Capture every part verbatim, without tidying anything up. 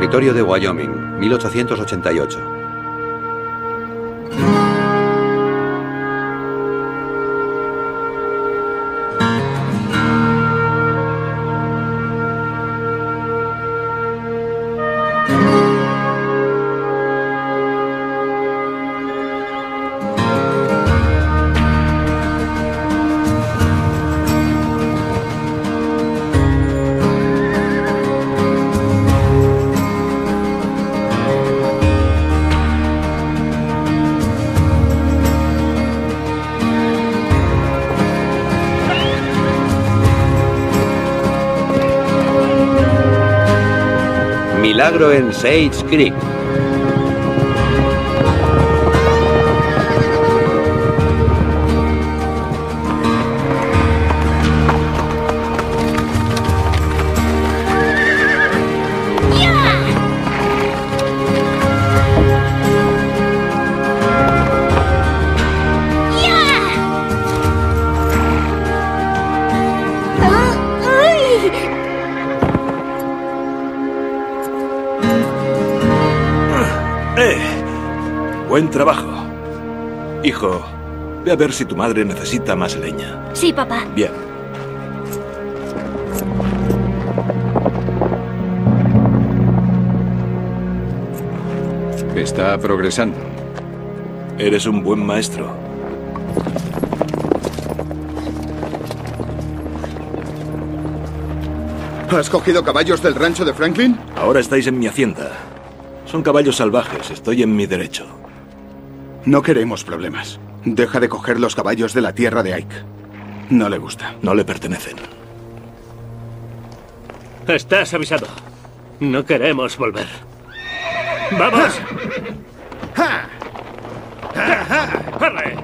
Territorio de Wyoming, mil ochocientos ochenta y ocho. Milagro en Sage Creek. Buen trabajo. Hijo, ve a ver si tu madre necesita más leña. Sí, papá. Bien. Está progresando. Eres un buen maestro. ¿Has cogido caballos del rancho de Franklin? Ahora estáis en mi hacienda. Son caballos salvajes. Estoy en mi derecho. No queremos problemas. Deja de coger los caballos de la tierra de Ike. No le gusta. No le pertenecen. Estás avisado. No queremos volver. ¡Vamos! ¡Ja! ¡Ja! ¡Ja! ¡Corre!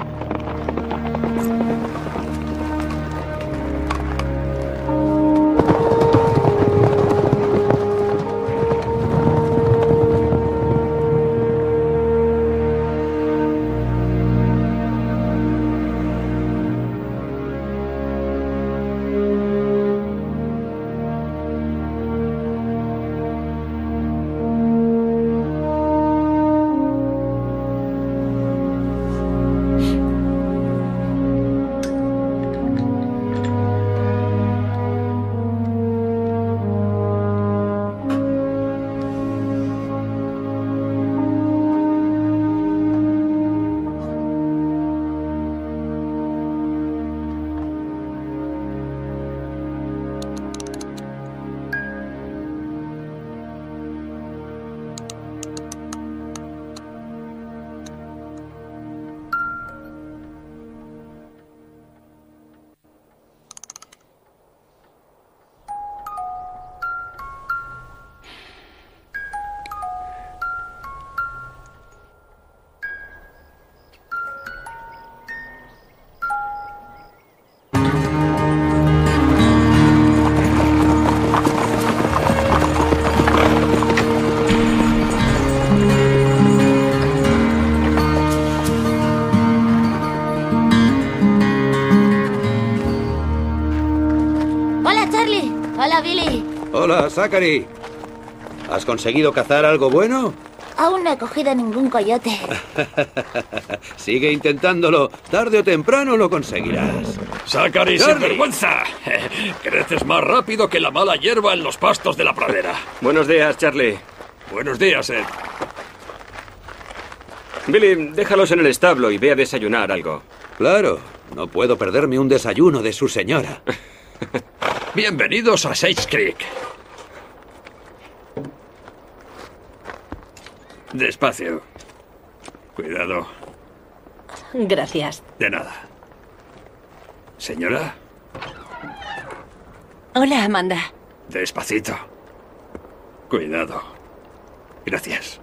Hola, Zachary. ¿Has conseguido cazar algo bueno? Aún no he cogido ningún coyote. Sigue intentándolo. Tarde o temprano lo conseguirás. ¡Zachary, sin vergüenza! Creces más rápido que la mala hierba en los pastos de la pradera. Buenos días, Charlie. Buenos días, Ed. Billy, déjalos en el establo y ve a desayunar algo. Claro. No puedo perderme un desayuno de su señora. Bienvenidos a Sage Creek. Despacio. Cuidado. Gracias. De nada. Señora. Hola, Amanda. Despacito. Cuidado. Gracias.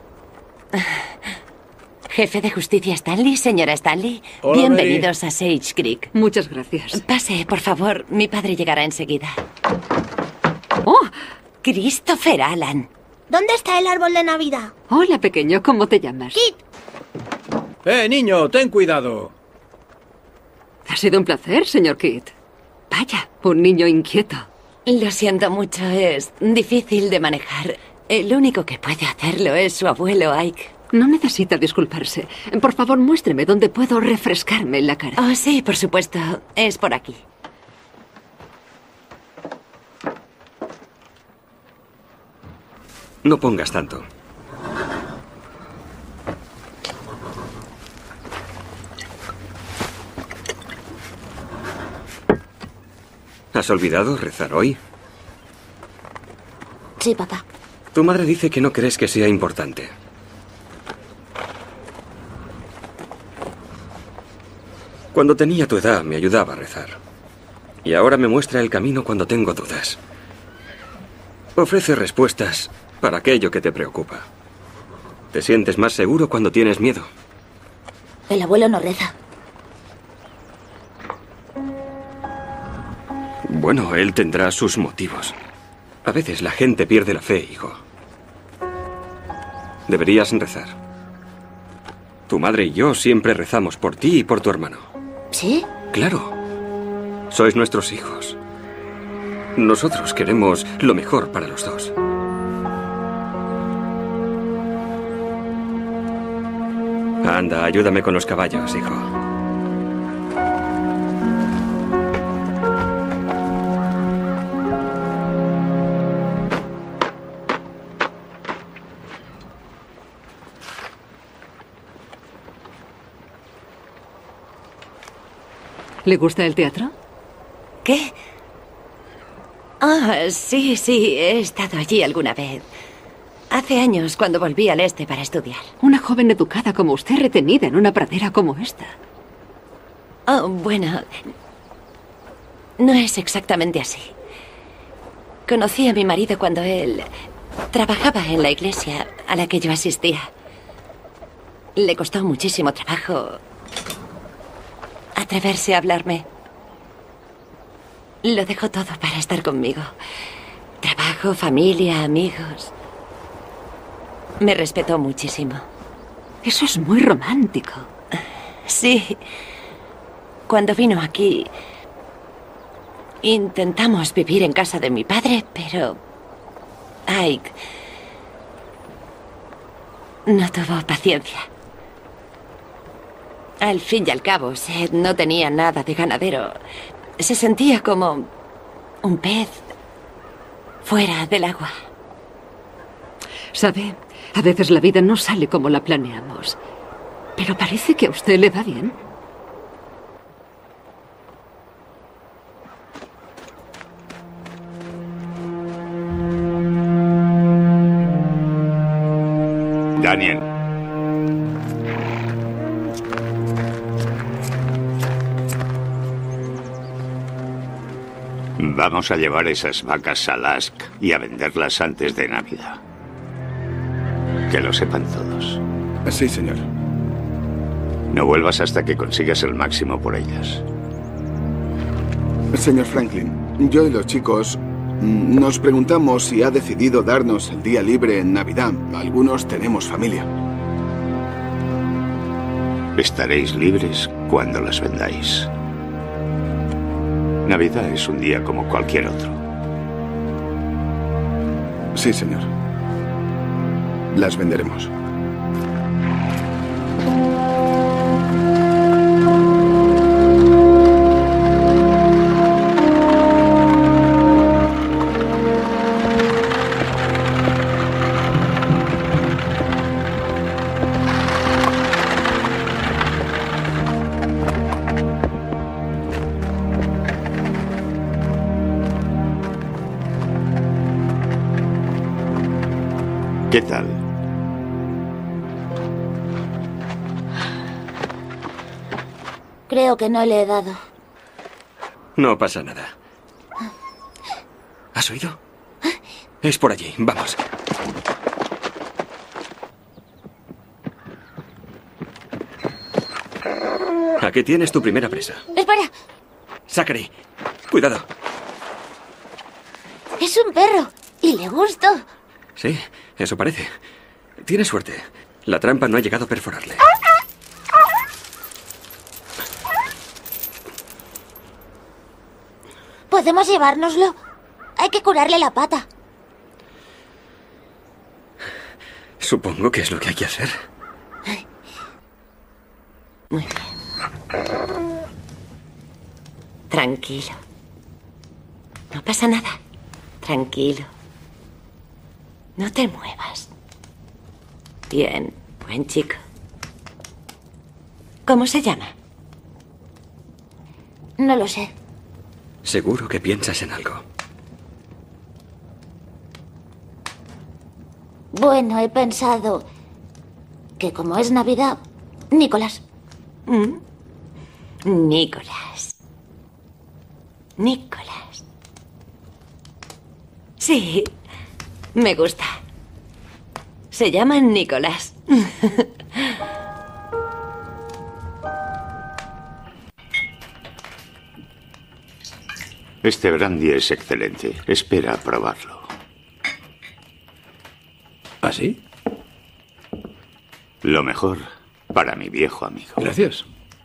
Jefe de Justicia Stanley, señora Stanley. Hola, Bienvenidos Mary. A Sage Creek. Muchas gracias. Pase, por favor. Mi padre llegará enseguida. ¡Oh! Christopher Alan. ¿Dónde está el árbol de Navidad? Hola, pequeño. ¿Cómo te llamas? Kit. ¡Eh, niño! ¡Ten cuidado! Ha sido un placer, señor Kit. Vaya, un niño inquieto. Lo siento mucho. Es difícil de manejar. El único que puede hacerlo es su abuelo Ike. No necesita disculparse. Por favor, muéstreme dónde puedo refrescarme la cara. Oh, sí, por supuesto. Es por aquí. No pongas tanto. ¿Has olvidado rezar hoy? Sí, papá. Tu madre dice que no crees que sea importante. Cuando tenía tu edad me ayudaba a rezar. Y ahora me muestra el camino cuando tengo dudas. Ofrece respuestas para aquello que te preocupa. Te sientes más seguro cuando tienes miedo. El abuelo no reza. Bueno, él tendrá sus motivos. A veces la gente pierde la fe, hijo. Deberías rezar. Tu madre y yo siempre rezamos por ti y por tu hermano. ¿Sí? Claro. Sois nuestros hijos. Nosotros queremos lo mejor para los dos. Anda, ayúdame con los caballos, hijo. ¿Le gusta el teatro? ¿Qué? Ah, sí, sí, he estado allí alguna vez. Hace años, cuando volví al este para estudiar. Una joven educada como usted retenida en una pradera como esta. Oh, bueno, no es exactamente así. Conocí a mi marido cuando él trabajaba en la iglesia a la que yo asistía. Le costó muchísimo trabajo atreverse a hablarme. Lo dejó todo para estar conmigo. Trabajo, familia, amigos. Me respetó muchísimo. Eso es muy romántico. Sí. Cuando vino aquí, intentamos vivir en casa de mi padre, pero Ike no tuvo paciencia. Al fin y al cabo, Seth no tenía nada de ganadero. Se sentía como un pez fuera del agua. ¿Sabe? A veces la vida no sale como la planeamos. Pero parece que a usted le va bien. Daniel. Vamos a llevar esas vacas a Lask y a venderlas antes de Navidad. Que lo sepan todos. Sí, señor. No vuelvas hasta que consigas el máximo por ellas. Señor Franklin, yo y los chicos mm, nos preguntamos si ha decidido darnos el día libre en Navidad. Algunos tenemos familia. Estaréis libres cuando las vendáis. Navidad es un día como cualquier otro. Sí, señor. Las venderemos. ¿Qué tal? Creo que no le he dado. No pasa nada. ¿Has oído? Es por allí. Vamos. Aquí tienes tu primera presa. ¡Espera! Zachary, cuidado. Es un perro. Y le gusto. Sí, eso parece. Tienes suerte. La trampa no ha llegado a perforarle. ¿Podemos llevárnoslo? Hay que curarle la pata. Supongo que es lo que hay que hacer. Muy bien. Tranquilo. No pasa nada. Tranquilo. No te muevas. Bien, buen chico. ¿Cómo se llama? No lo sé. Seguro que piensas en algo. Bueno, he pensado que como es Navidad, Nicolás. ¿Mm? Nicolás. Nicolás. Sí, me gusta. Se llama Nicolás. Este brandy es excelente. Espera a probarlo. ¿Ah, sí? Lo mejor para mi viejo amigo. Gracias.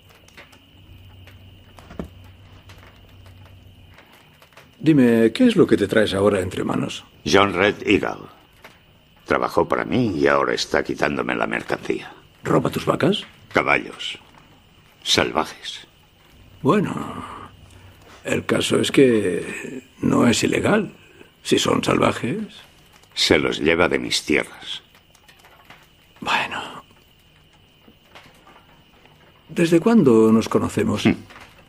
Dime, ¿qué es lo que te traes ahora entre manos? John Red Eagle. Trabajó para mí y ahora está quitándome la mercancía. ¿Roba tus vacas? Caballos. Salvajes. Bueno, el caso es que no es ilegal. Si son salvajes. Se los lleva de mis tierras. Bueno. ¿Desde cuándo nos conocemos? Mm.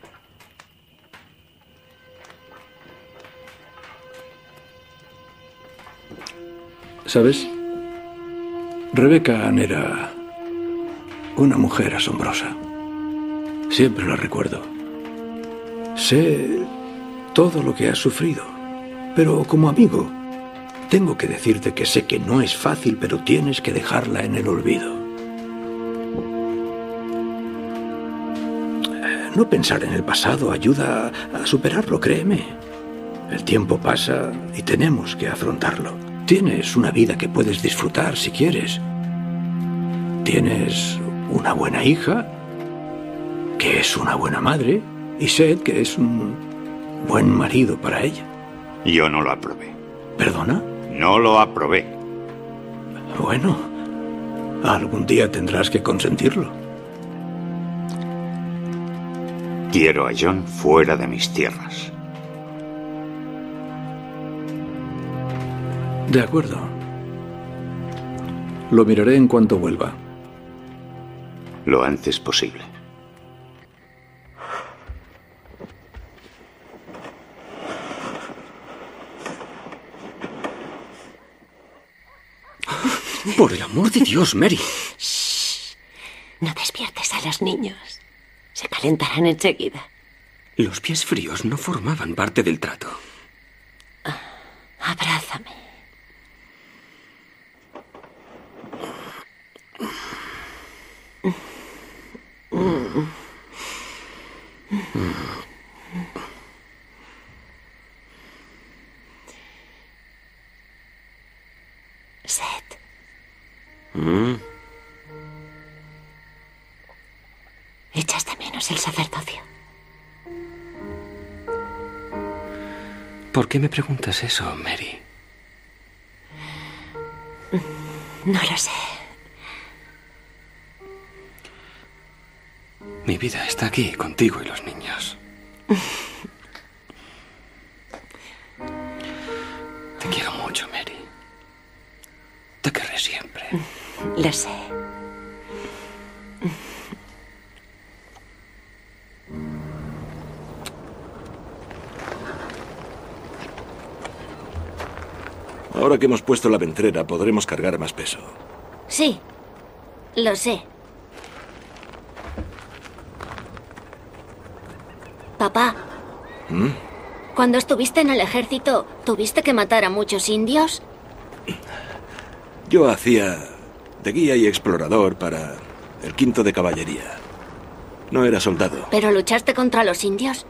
¿Sabes? Rebecca Ann era una mujer asombrosa. Siempre la recuerdo. Sé todo lo que has sufrido, pero como amigo, tengo que decirte que sé que no es fácil, pero tienes que dejarla en el olvido. No pensar en el pasado ayuda a superarlo, créeme. El tiempo pasa y tenemos que afrontarlo. Tienes una vida que puedes disfrutar si quieres. Tienes una buena hija, que es una buena madre, y Seth, que es un buen marido para ella. Yo no lo aprobé. ¿Perdona? No lo aprobé. Bueno, algún día tendrás que consentirlo. Quiero a John fuera de mis tierras. De acuerdo. Lo miraré en cuanto vuelva. Lo antes posible. Por el amor de Dios, Mary. Shh. No despiertes a los niños. Se calentarán enseguida. Los pies fríos no formaban parte del trato. Ah, abrázame. Seth. ¿Mm? ¿Echas de menos el sacerdocio? ¿Por qué me preguntas eso, Mary? No lo sé. Mi vida está aquí, contigo y los niños. Te quiero mucho, Mary. Te querré siempre. Lo sé. Ahora que hemos puesto la ventrera, podremos cargar más peso. Sí, lo sé. Papá, ¿Mm? cuando estuviste en el ejército, ¿tuviste que matar a muchos indios? Yo hacía de guía y explorador para el quinto de caballería. No era soldado. ¿Pero luchaste contra los indios?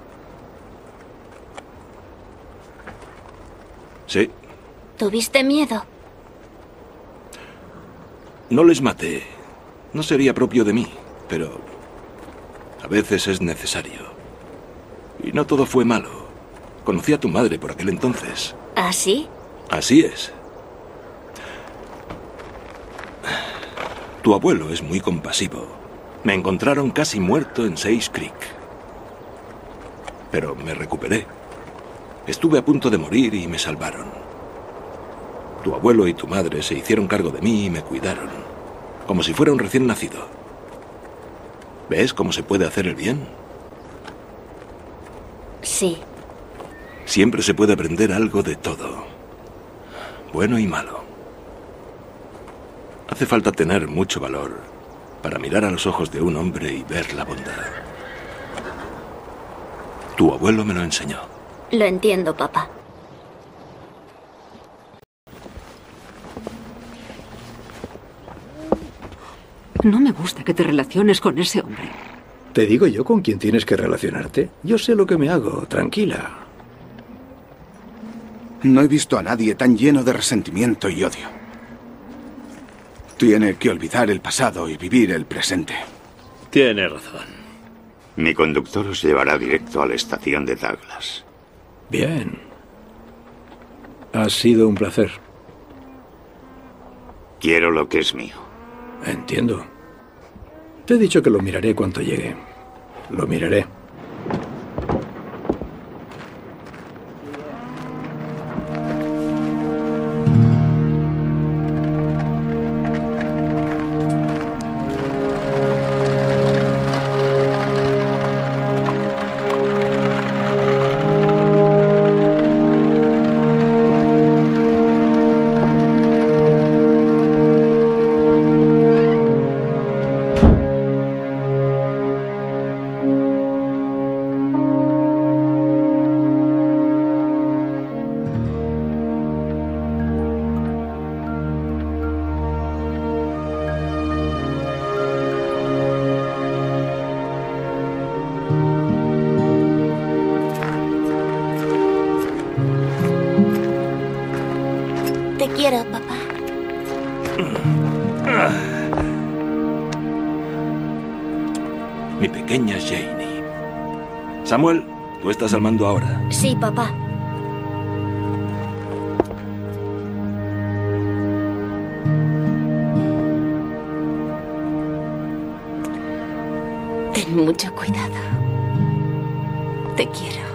Sí. ¿Tuviste miedo? No les maté. No sería propio de mí, pero a veces es necesario. Y no todo fue malo. Conocí a tu madre por aquel entonces. ¿Ah, sí? Así es. Tu abuelo es muy compasivo. Me encontraron casi muerto en Sage Creek. Pero me recuperé. Estuve a punto de morir y me salvaron. Tu abuelo y tu madre se hicieron cargo de mí y me cuidaron, como si fuera un recién nacido. ¿Ves cómo se puede hacer el bien? Sí. Siempre se puede aprender algo de todo, bueno y malo. Hace falta tener mucho valor para mirar a los ojos de un hombre y ver la bondad. Tu abuelo me lo enseñó. Lo entiendo, papá. No me gusta que te relaciones con ese hombre. Te digo yo con quién tienes que relacionarte. Yo sé lo que me hago, tranquila. No he visto a nadie tan lleno de resentimiento y odio. Tiene que olvidar el pasado y vivir el presente. Tiene razón. Mi conductor os llevará directo a la estación de Douglas. Bien. Ha sido un placer. Quiero lo que es mío. Entiendo. Te he dicho que lo miraré cuando llegue. Lo miraré. Te quiero, papá. Mi pequeña Janie. Samuel, tú estás al mando ahora. Sí, papá. Ten mucho cuidado. Te quiero.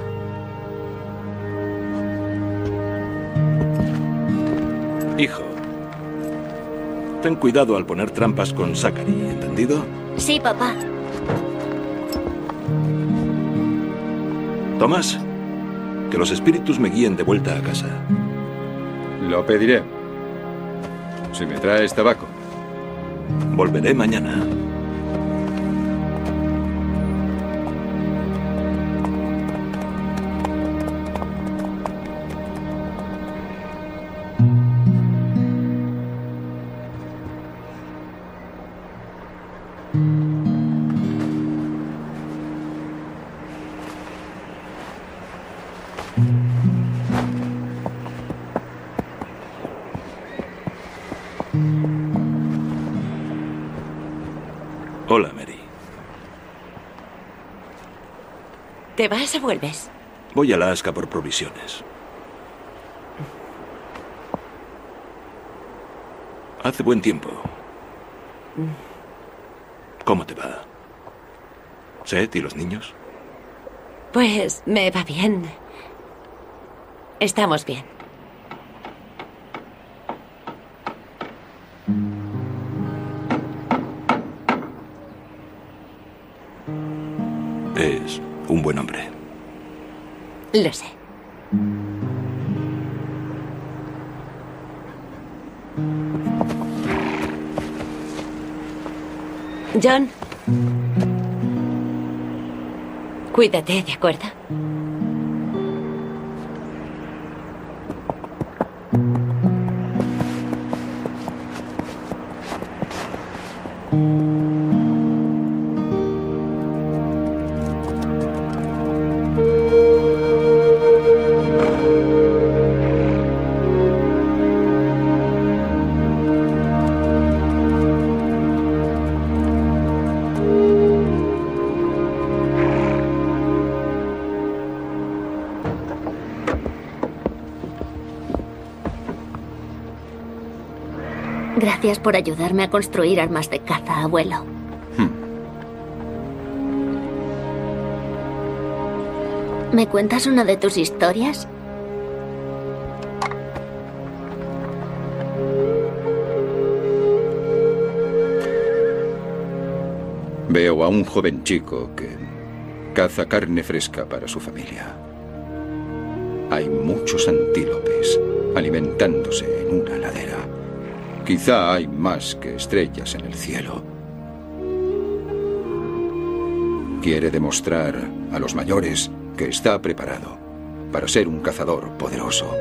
Hijo, ten cuidado al poner trampas con Zachary, ¿entendido? Sí, papá. Tomás, que los espíritus me guíen de vuelta a casa. Lo pediré. Si me traes tabaco. Volveré mañana. Hola, Mary. ¿Te vas o vuelves? Voy a Alaska por provisiones. Hace buen tiempo. ¿Cómo te va? ¿Seth y los niños? Pues me va bien. Estamos bien. Es un buen hombre. Lo sé. John. Cuídate, ¿de acuerdo? Gracias por ayudarme a construir armas de caza, abuelo. Hmm. ¿Me cuentas una de tus historias? Veo a un joven chico que caza carne fresca para su familia. Hay muchos antílopes alimentándose en una ladera. Quizá hay más que estrellas en el cielo. Quiere demostrar a los mayores que está preparado para ser un cazador poderoso.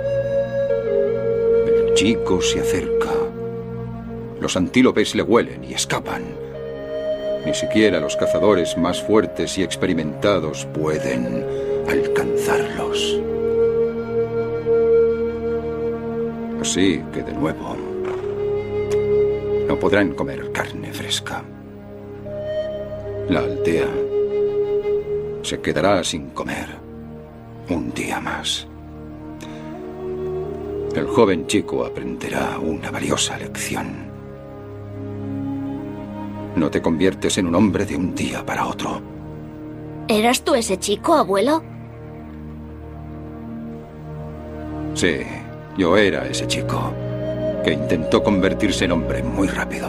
El chico se acerca. Los antílopes le huelen y escapan. Ni siquiera los cazadores más fuertes y experimentados pueden alcanzarlos. Así que, de nuevo, no podrán comer carne fresca. La aldea se quedará sin comer un día más. El joven chico aprenderá una valiosa lección. No te conviertes en un hombre de un día para otro. ¿Eras tú ese chico, abuelo? Sí, yo era ese chico que intentó convertirse en hombre muy rápido.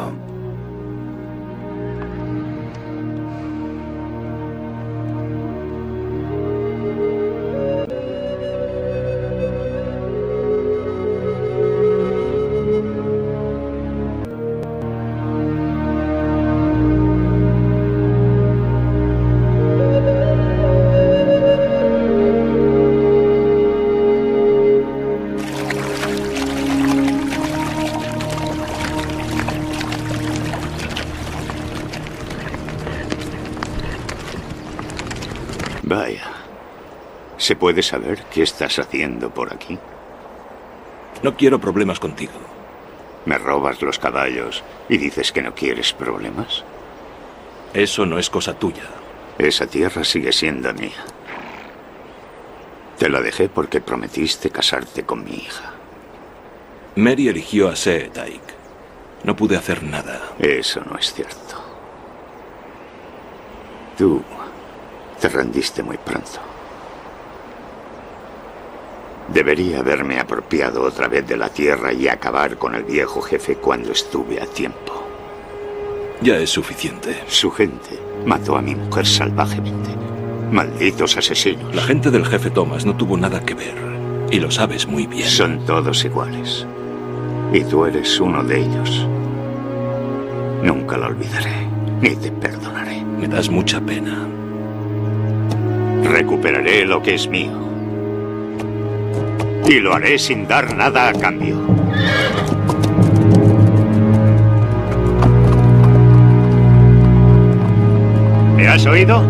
Vaya. ¿Se puede saber qué estás haciendo por aquí? No quiero problemas contigo. ¿Me robas los caballos y dices que no quieres problemas? Eso no es cosa tuya. Esa tierra sigue siendo mía. Te la dejé porque prometiste casarte con mi hija. Mary eligió a Seetaik. No pude hacer nada. Eso no es cierto. Tú te rendiste muy pronto. Debería haberme apropiado otra vez de la tierra y acabar con el viejo jefe cuando estuve a tiempo. Ya es suficiente. Su gente mató a mi mujer salvajemente. Malditos asesinos. La gente del jefe Thomas no tuvo nada que ver. Y lo sabes muy bien. Son todos iguales. Y tú eres uno de ellos. Nunca lo olvidaré, ni te perdonaré. Me das mucha pena. Recuperaré lo que es mío. Y lo haré sin dar nada a cambio. ¿Me has oído?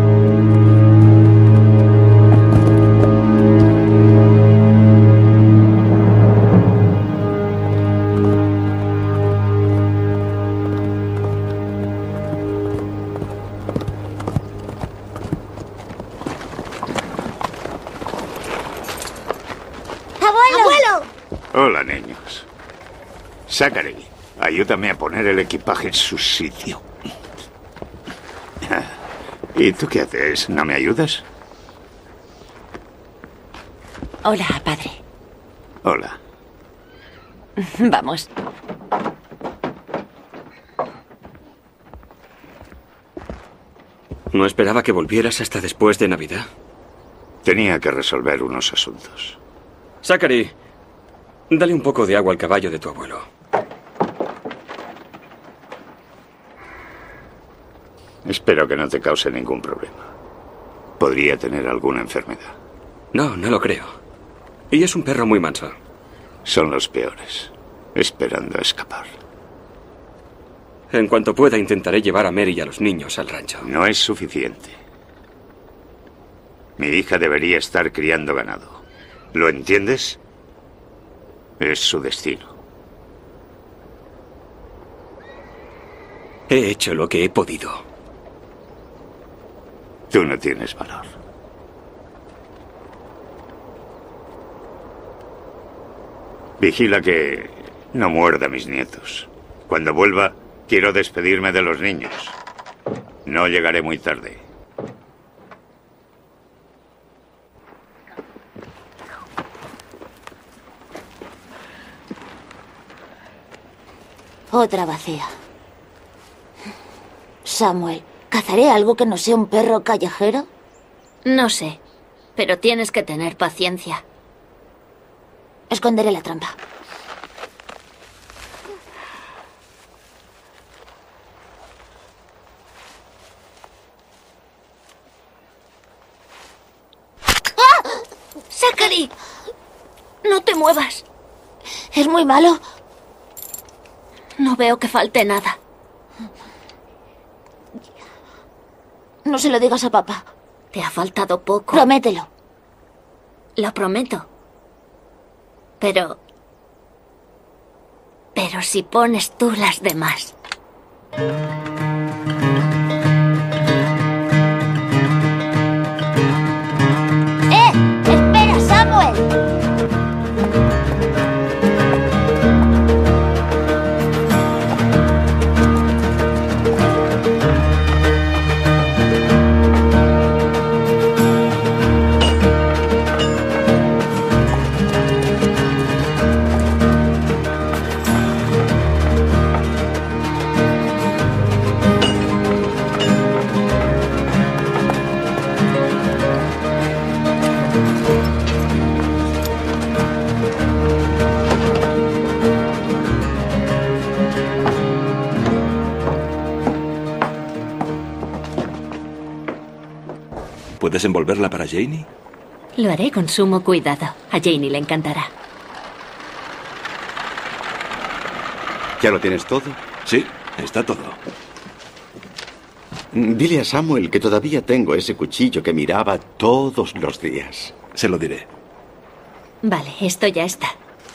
Hola, niños. Zachary, ayúdame a poner el equipaje en su sitio. ¿Y tú qué haces? ¿No me ayudas? Hola, padre. Hola. Vamos. No esperaba que volvieras hasta después de Navidad. Tenía que resolver unos asuntos. Zachary, dale un poco de agua al caballo de tu abuelo. Espero que no te cause ningún problema. Podría tener alguna enfermedad. No, no lo creo. Y es un perro muy manso. Son los peores, esperando a escapar. En cuanto pueda, intentaré llevar a Mary y a los niños al rancho. No es suficiente. Mi hija debería estar criando ganado. ¿Lo entiendes? Es su destino. He hecho lo que he podido. Tú no tienes valor. Vigila que no muerda a mis nietos. Cuando vuelva, quiero despedirme de los niños. No llegaré muy tarde. Otra vacía. Samuel, ¿cazaré algo que no sea un perro callejero? No sé, pero tienes que tener paciencia. Esconderé la trampa. ¡Ah! ¡Zachary! No te muevas. ¿Es muy malo? No veo que falte nada. No se lo digas a papá. Te ha faltado poco. Promételo. Lo prometo. Pero... Pero si pones tú las demás. ¡Eh! ¡Espera, Samuel! ¿Puedes envolverla para Janie? Lo haré con sumo cuidado. A Janie le encantará. ¿Ya lo tienes todo? Sí, está todo. Dile a Samuel que todavía tengo ese cuchillo que miraba todos los días. Se lo diré. Vale, esto ya está.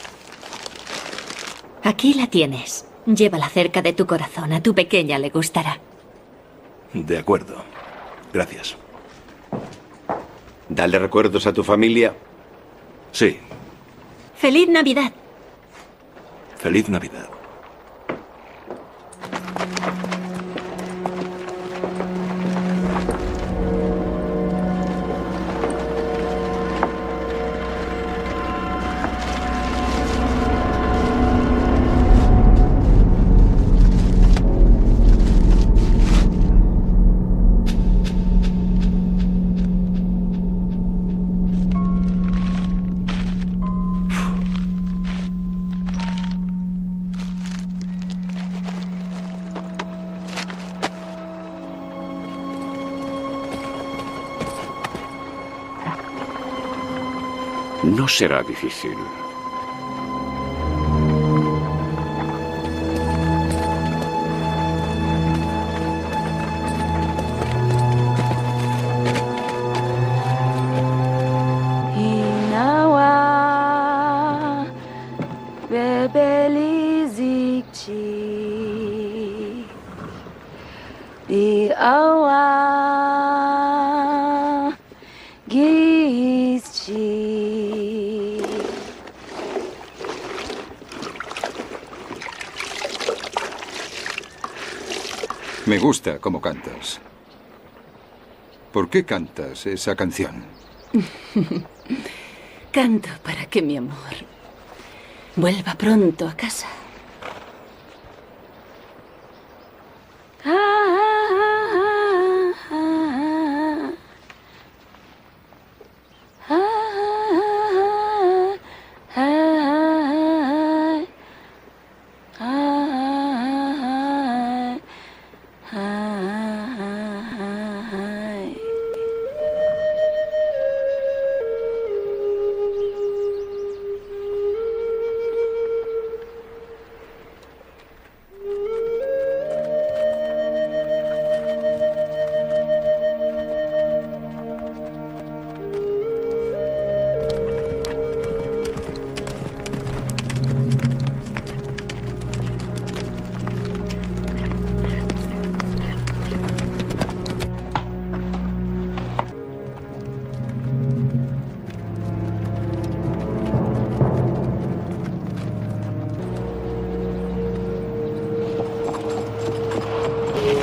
Aquí la tienes. Llévala cerca de tu corazón. A tu pequeña le gustará. De acuerdo. Gracias. Dale recuerdos a tu familia. Sí. ¡Feliz Navidad! Feliz Navidad. No será difícil. Inawa bebelizikchi di awa gizchi. Me gusta cómo cantas. ¿Por qué cantas esa canción? Canto para que mi amor vuelva pronto a casa.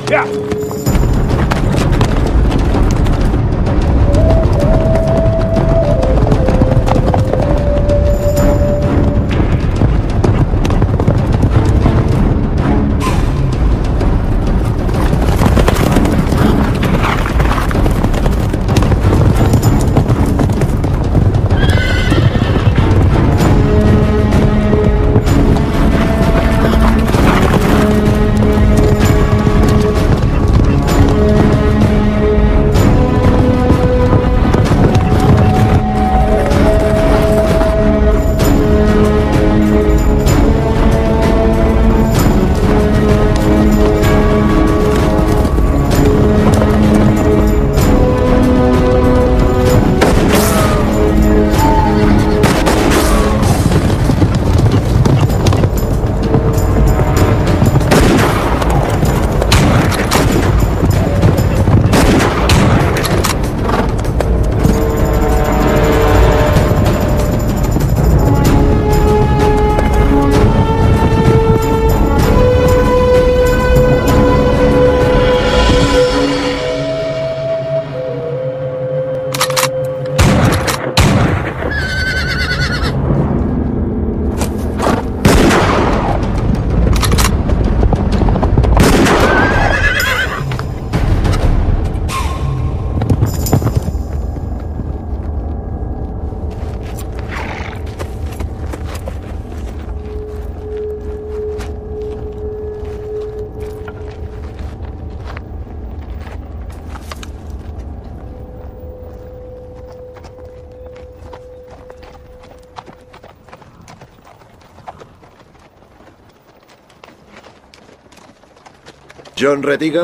¿John Red Eagle?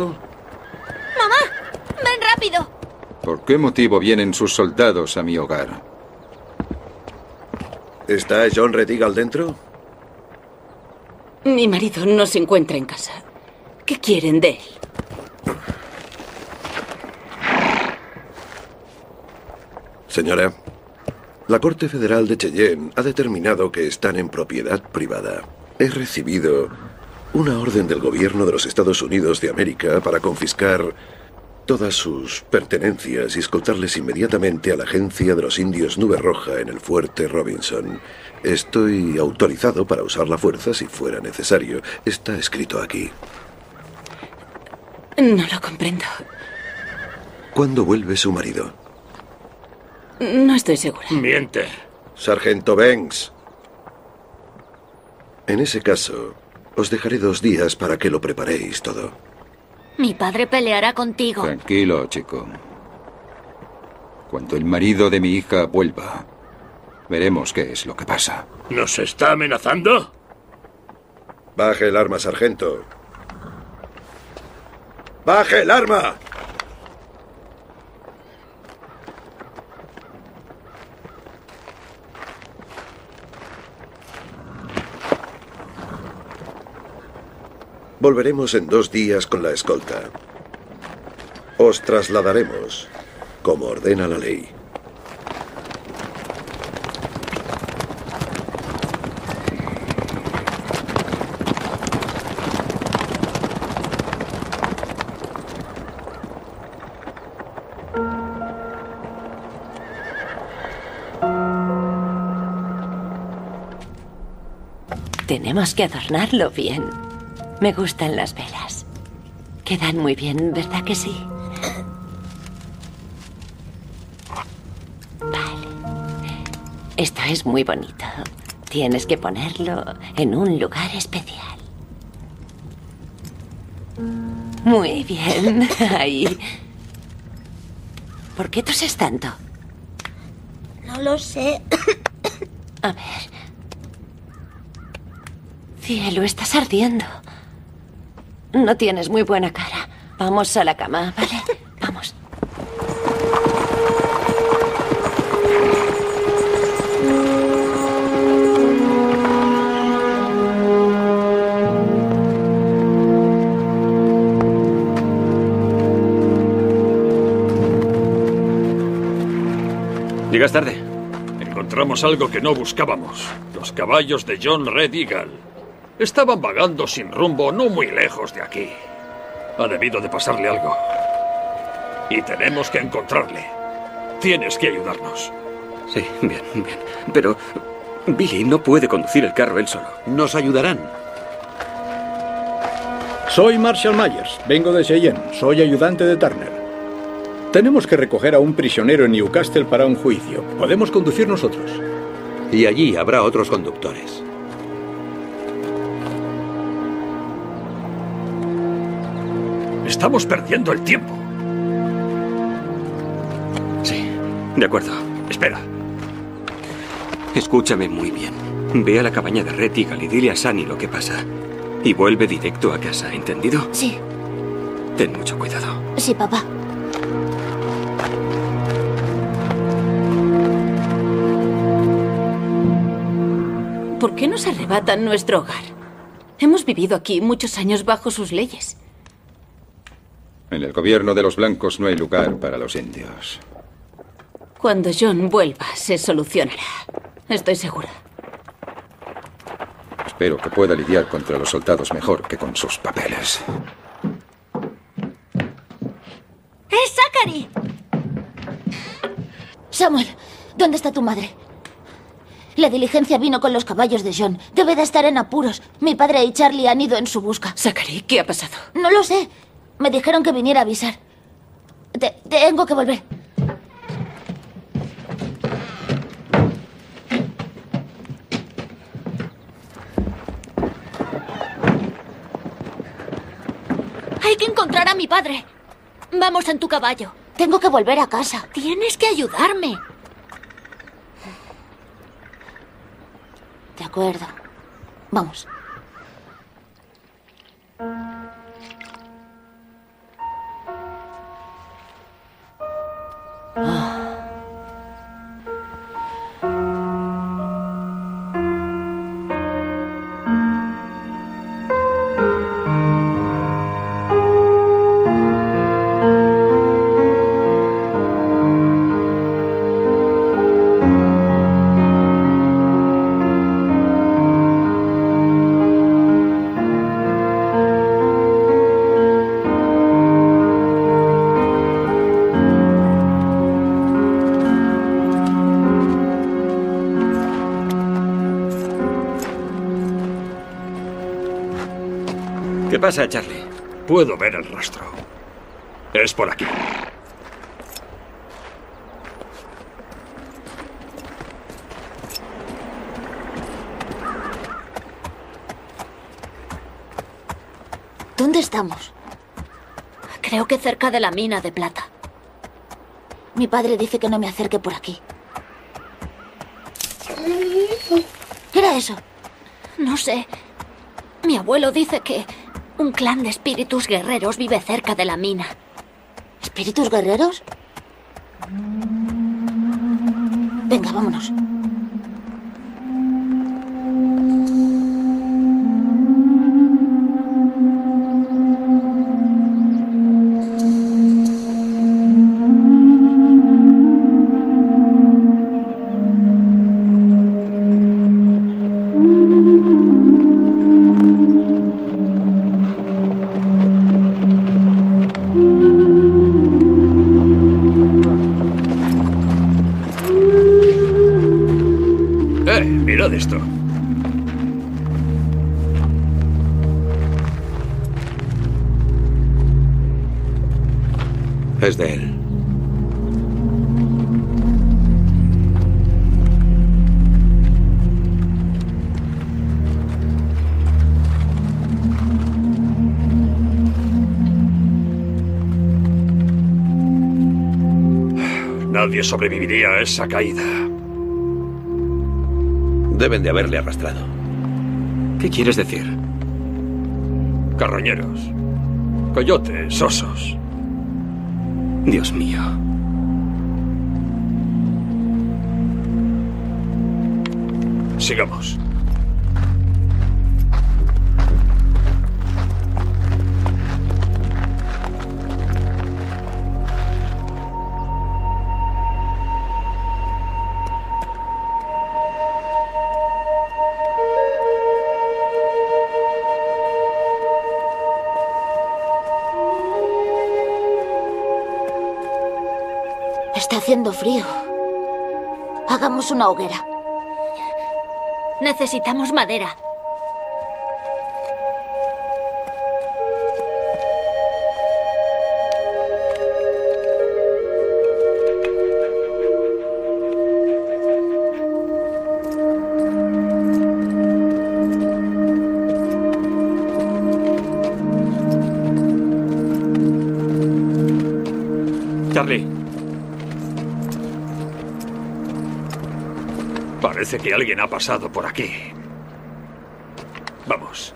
¡Mamá! ¡Ven rápido! ¿Por qué motivo vienen sus soldados a mi hogar? ¿Está John Red Eagle dentro? Mi marido no se encuentra en casa. ¿Qué quieren de él? Señora, la Corte Federal de Cheyenne ha determinado que están en propiedad privada. He recibido una orden del gobierno de los Estados Unidos de América para confiscar todas sus pertenencias y escoltarles inmediatamente a la agencia de los indios Nube Roja en el Fuerte Robinson. Estoy autorizado para usar la fuerza si fuera necesario. Está escrito aquí. No lo comprendo. ¿Cuándo vuelve su marido? No estoy segura. Miente. Sargento Banks. En ese caso, os dejaré dos días para que lo preparéis todo. Mi padre peleará contigo. Tranquilo, chico. Cuando el marido de mi hija vuelva, veremos qué es lo que pasa. ¿Nos está amenazando? Baje el arma, sargento. ¡Baje el arma! Volveremos en dos días con la escolta. Os trasladaremos, como ordena la ley. Tenemos que adornarlo bien. Me gustan las velas. Quedan muy bien, ¿verdad que sí? Vale. Esto es muy bonito. Tienes que ponerlo en un lugar especial. Muy bien. Ahí. ¿Por qué toses tanto? No lo sé. A ver. Cielo, estás ardiendo. No tienes muy buena cara. Vamos a la cama, ¿vale? Vamos. Llegas tarde. Encontramos algo que no buscábamos. Los caballos de John Red Eagle. Estaban vagando sin rumbo no muy lejos de aquí. Ha debido de pasarle algo. Y tenemos que encontrarle. Tienes que ayudarnos. Sí, bien, bien. Pero Billy no puede conducir el carro él solo. Nos ayudarán. Soy Marshall Myers. Vengo de Cheyenne. Soy ayudante de Turner. Tenemos que recoger a un prisionero en Newcastle para un juicio. Podemos conducir nosotros. Y allí habrá otros conductores. Estamos perdiendo el tiempo. Sí, de acuerdo. Espera. Escúchame muy bien. Ve a la cabaña de Rettigal y dile a Sunny lo que pasa. Y vuelve directo a casa, ¿entendido? Sí. Ten mucho cuidado. Sí, papá. ¿Por qué nos arrebatan nuestro hogar? Hemos vivido aquí muchos años bajo sus leyes. En el gobierno de los blancos no hay lugar para los indios. Cuando John vuelva, se solucionará. Estoy segura. Espero que pueda lidiar contra los soldados mejor que con sus papeles. ¡Es Zachary! Samuel, ¿dónde está tu madre? La diligencia vino con los caballos de John. Debe de estar en apuros. Mi padre y Charlie han ido en su busca. Zachary, ¿qué ha pasado? No lo sé. Me dijeron que viniera a avisar. Te- tengo que volver. Hay que encontrar a mi padre. Vamos en tu caballo. Tengo que volver a casa. Tienes que ayudarme. De acuerdo. Vamos. ¿Qué pasa, Charlie? Puedo ver el rastro. Es por aquí. ¿Dónde estamos? Creo que cerca de la mina de plata. Mi padre dice que no me acerque por aquí. ¿Qué era eso? No sé. Mi abuelo dice que un clan de espíritus guerreros vive cerca de la mina. ¿Espíritus guerreros? Venga, vámonos. ¡Eh! Mirad esto. Es de él. Nadie sobreviviría a esa caída. Deben de haberle arrastrado. ¿Qué quieres decir? Carroñeros. Coyotes, osos. Dios mío. Sigamos. Está haciendo frío. Hagamos una hoguera. Necesitamos madera. Charlie. Parece que alguien ha pasado por aquí. Vamos.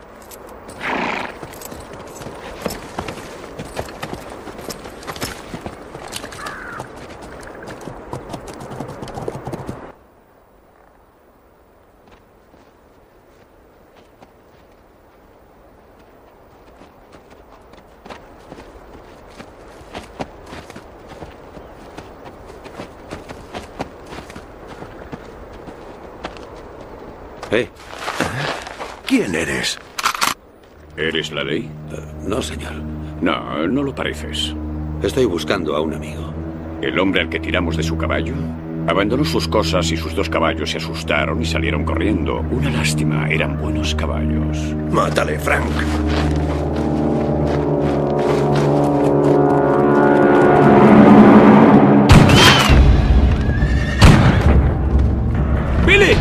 ¿Eh? ¿Quién eres? ¿Eres la ley? Uh, no, señor. No, no lo pareces. Estoy buscando a un amigo. ¿El hombre al que tiramos de su caballo? Abandonó sus cosas y sus dos caballos se asustaron y salieron corriendo. Una lástima, eran buenos caballos. Mátale, Frank. ¡Billy!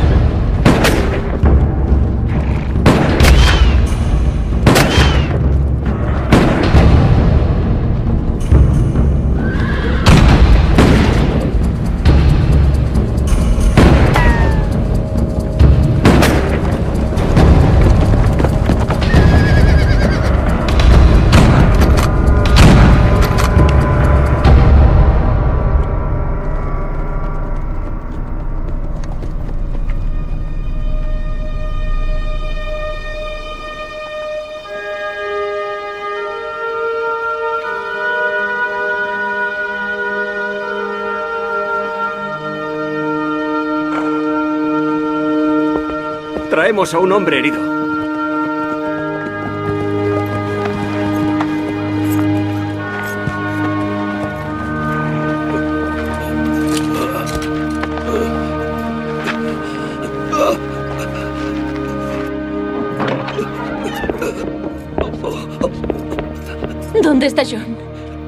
Traemos a un hombre herido. ¿Dónde está John?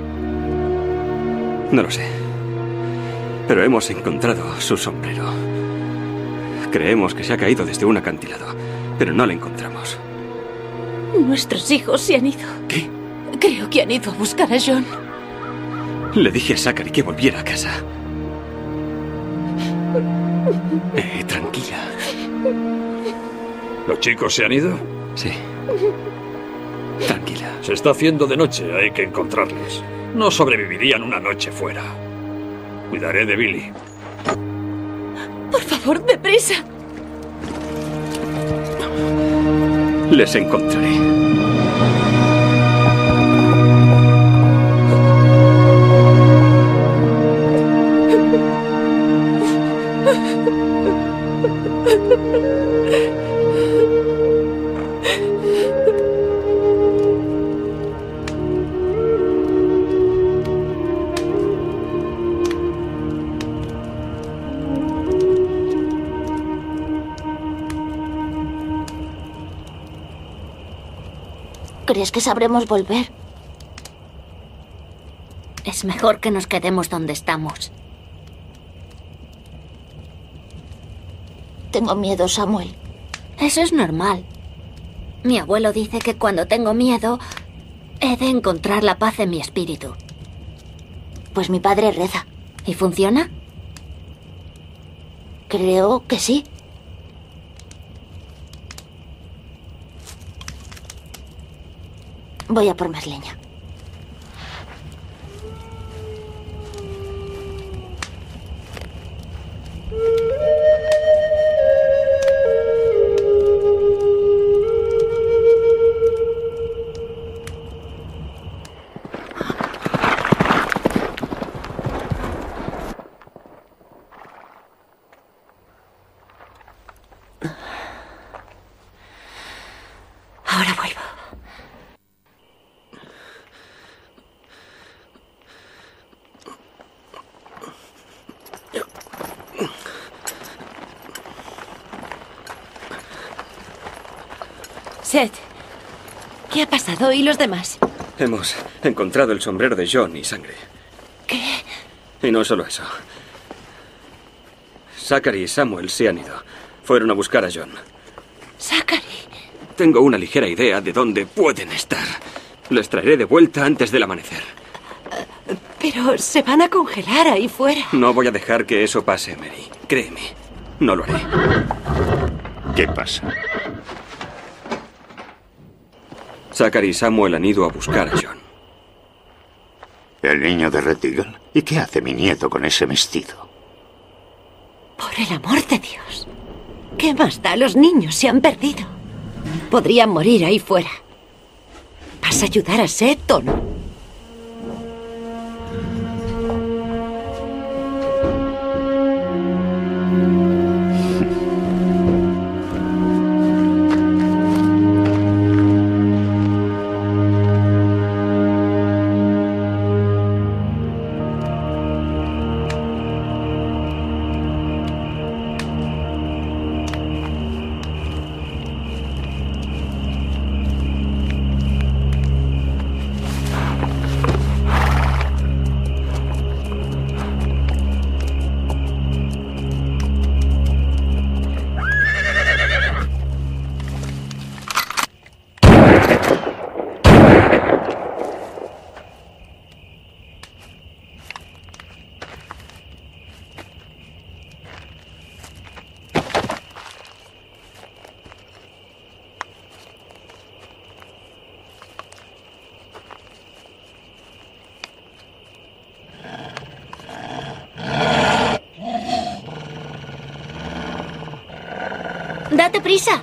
No lo sé. Pero hemos encontrado su sombrero. Creemos que se ha caído desde un acantilado, pero no le encontramos. Nuestros hijos se han ido. ¿Qué? Creo que han ido a buscar a John. Le dije a Zachary que volviera a casa. Eh, tranquila. ¿Los chicos se han ido? Sí. Tranquila. Se está haciendo de noche, hay que encontrarles. No sobrevivirían una noche fuera. Cuidaré de Billy. Por favor, deprisa. Les encontraré. ¿Crees que sabremos volver? Es mejor que nos quedemos donde estamos. Tengo miedo, Samuel. Eso es normal. Mi abuelo dice que cuando tengo miedo, he de encontrar la paz en mi espíritu. Pues mi padre reza. ¿Y funciona? Creo que sí. Voy a por más leña. Ahora vuelvo. Seth, ¿qué ha pasado? ¿Y los demás? Hemos encontrado el sombrero de John y sangre. ¿Qué? Y no solo eso. Zachary y Samuel se han ido. Fueron a buscar a John. Zachary. Tengo una ligera idea de dónde pueden estar. Les traeré de vuelta antes del amanecer. Pero se van a congelar ahí fuera. No voy a dejar que eso pase, Mary. Créeme, no lo haré. ¿Qué pasa? Zachary y Samuel han ido a buscar a John. ¿El niño de Red Eagle? ¿Y qué hace mi nieto con ese vestido? Por el amor de Dios. ¿Qué más da? Los niños se han perdido. Podrían morir ahí fuera. ¿Vas a ayudar a Seth o no? ¡Date prisa!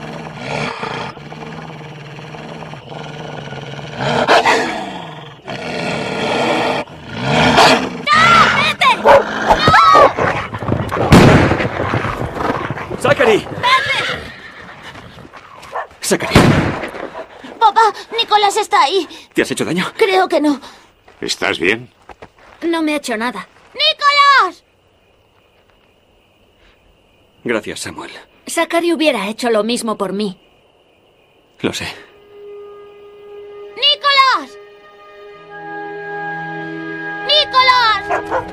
¡Zachary! ¡Zachary! Papá, Nicolás está ahí. ¿Te has hecho daño? Creo que no. ¿Estás bien? No me ha hecho nada. ¡Nicolás! Gracias, Samuel. Zachary hubiera hecho lo mismo por mí. Lo sé. ¡Nicolás! ¡Nicolás!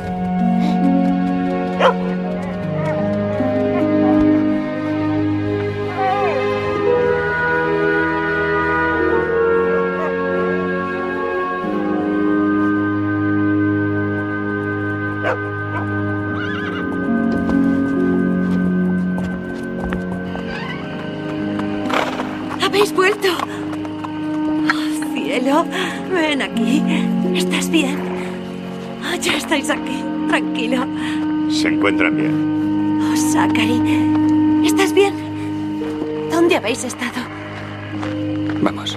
¿Habéis vuelto? Oh, cielo, ven aquí. ¿Estás bien? Oh, ya estáis aquí. Tranquilo. Se encuentran bien. Oh, Zachary, ¿estás bien? ¿Dónde habéis estado? Vamos.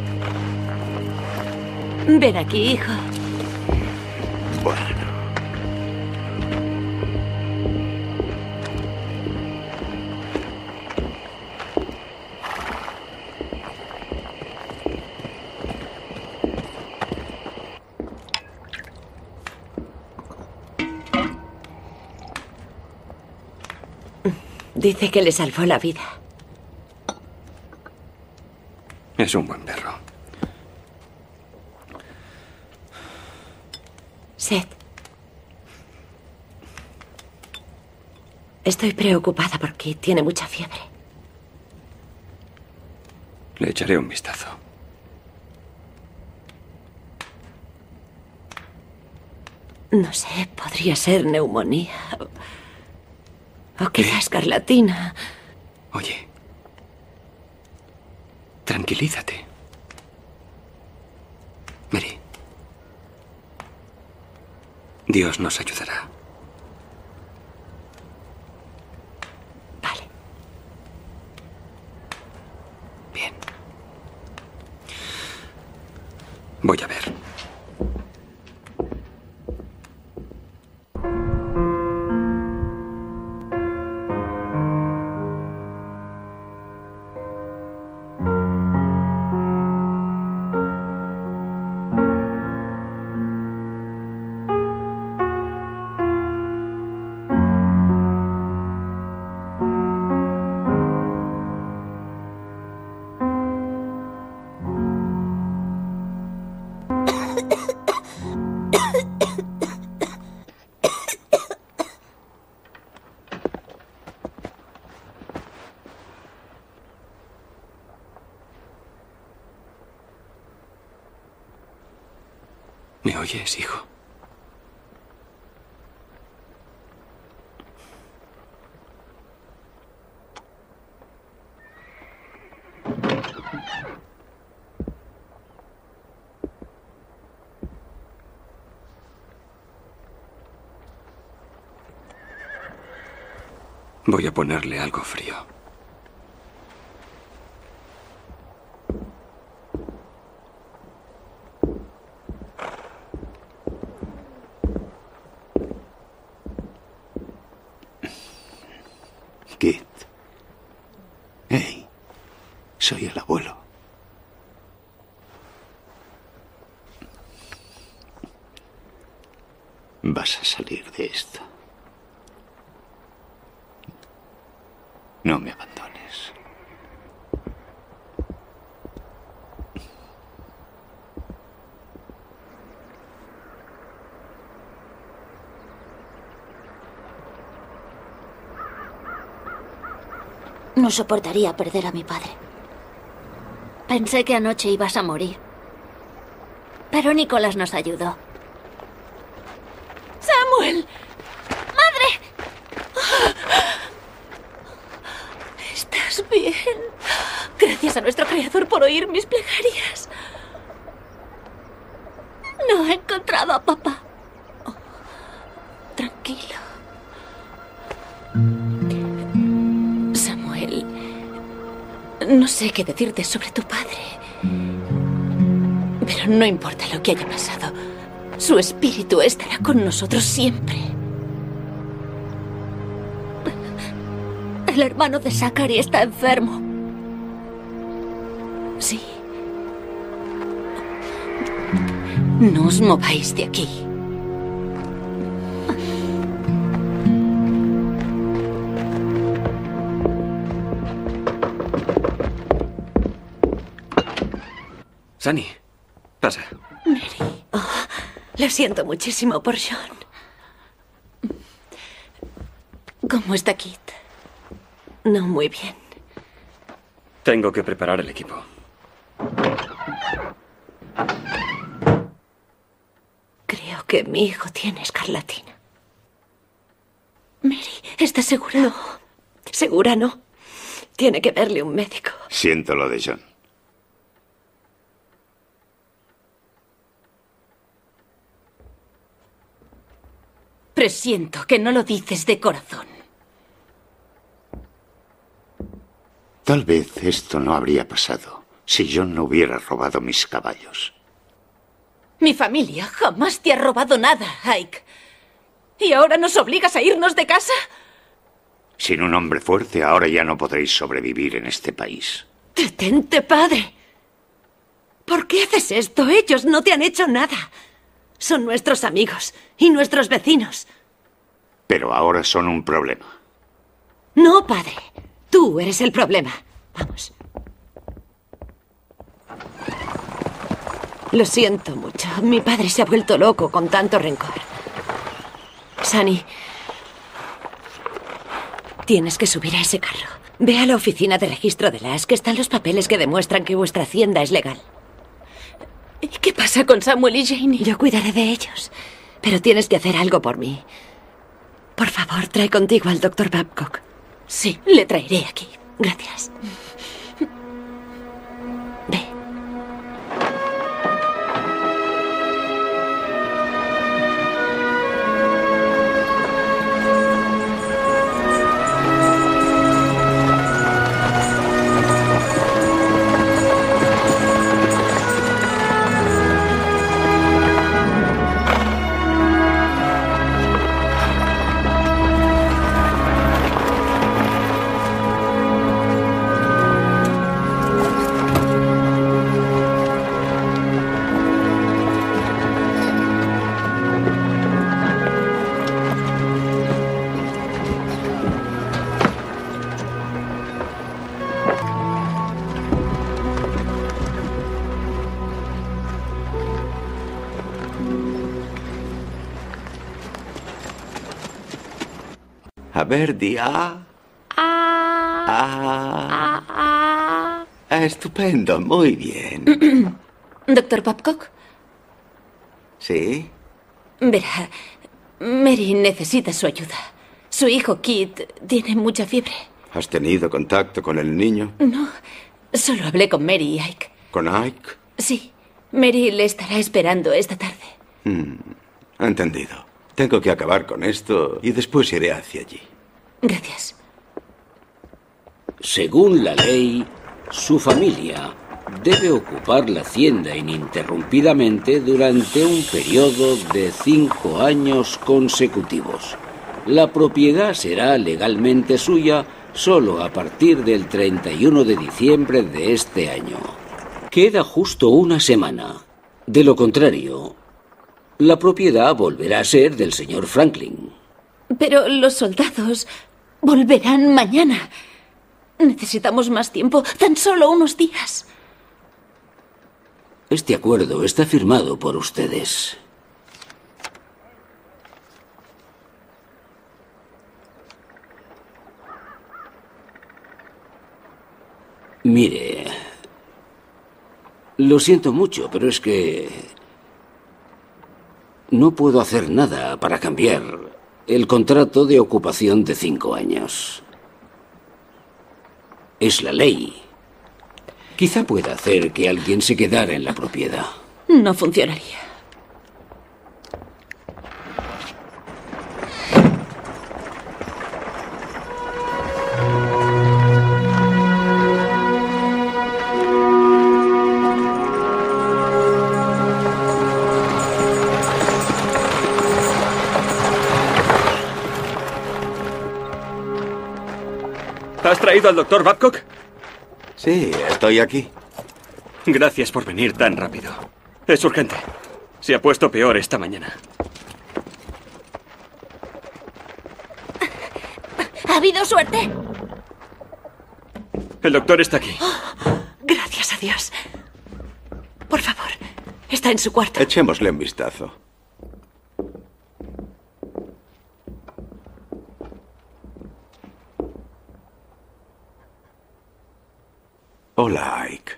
Ven aquí, hijo. Bueno. Dice que le salvó la vida. Es un buen perro. Seth. Estoy preocupada porque tiene mucha fiebre. Le echaré un vistazo. No sé, podría ser neumonía. O quizá escarlatina. Oye. Tranquilízate. Mary. Dios nos ayudará. Vale. Bien. Voy a ver. ¿Me oyes, hijo? Voy a ponerle algo frío. Kit. Hey, soy el abuelo. Vas a salir de esto. No me abandones. No soportaría perder a mi padre. Pensé que anoche ibas a morir. Pero Nicolás nos ayudó. ¡Samuel! ¿Estás bien? Gracias a nuestro Creador por oír mis plegarias. No he encontrado a papá. Oh, tranquilo. Samuel, no sé qué decirte sobre tu padre. Pero no importa lo que haya pasado. Su espíritu estará con nosotros siempre. El hermano de Zachary está enfermo. Sí. No os mováis de aquí. Sunny, pasa. Mary. Oh, lo siento muchísimo por John. ¿Cómo está Kit? No muy bien. Tengo que preparar el equipo. Creo que mi hijo tiene escarlatina. Mary, ¿estás segura? No. Segura no. Tiene que verle un médico. Siento lo de John. Presiento que no lo dices de corazón. Tal vez esto no habría pasado si John no hubiera robado mis caballos. Mi familia jamás te ha robado nada, Ike. ¿Y ahora nos obligas a irnos de casa? Sin un hombre fuerte, ahora ya no podréis sobrevivir en este país. Detente, padre. ¿Por qué haces esto? Ellos no te han hecho nada. Son nuestros amigos y nuestros vecinos. Pero ahora son un problema. No, padre. Tú eres el problema. Vamos. Lo siento mucho. Mi padre se ha vuelto loco con tanto rencor. Sunny, tienes que subir a ese carro. Ve a la oficina de registro de las que están los papeles que demuestran que vuestra hacienda es legal. ¿Y qué pasa con Samuel y Janie? Yo cuidaré de ellos. Pero tienes que hacer algo por mí. Por favor, trae contigo al doctor Babcock. Sí, le traeré aquí. Gracias. Ve. A ver, di A. A. A. Estupendo, muy bien. Doctor Babcock. ¿Sí? Verá, Mary necesita su ayuda. Su hijo Kit tiene mucha fiebre. ¿Has tenido contacto con el niño? No, solo hablé con Mary y Ike. ¿Con Ike? Sí, Mary le estará esperando esta tarde. Hmm, entendido. Tengo que acabar con esto y después iré hacia allí. Gracias. Según la ley, su familia debe ocupar la hacienda ininterrumpidamente durante un periodo de cinco años consecutivos. La propiedad será legalmente suya solo a partir del treinta y uno de diciembre de este año. Queda justo una semana. De lo contrario, la propiedad volverá a ser del señor Franklin. Pero los soldados volverán mañana. Necesitamos más tiempo, tan solo unos días. Este acuerdo está firmado por ustedes. Mire, lo siento mucho, pero es que no puedo hacer nada para cambiar el contrato de ocupación de cinco años. Es la ley. Quizá pueda hacer que alguien se quedara en la propiedad. No funcionaría. ¿Has traído al doctor Babcock? Sí, estoy aquí. Gracias por venir tan rápido. Es urgente. Se ha puesto peor esta mañana. ¿Ha habido suerte? El doctor está aquí. Gracias a Dios. Por favor, está en su cuarto. Echémosle un vistazo. Hola, Ike.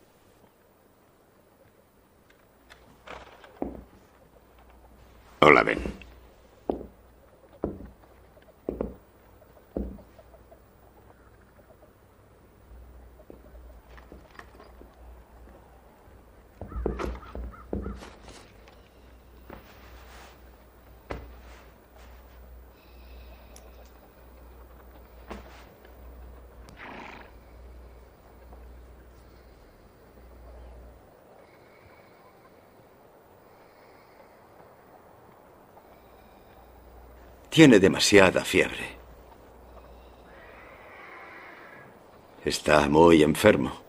Hola, Ben. Tiene demasiada fiebre. Está muy enfermo.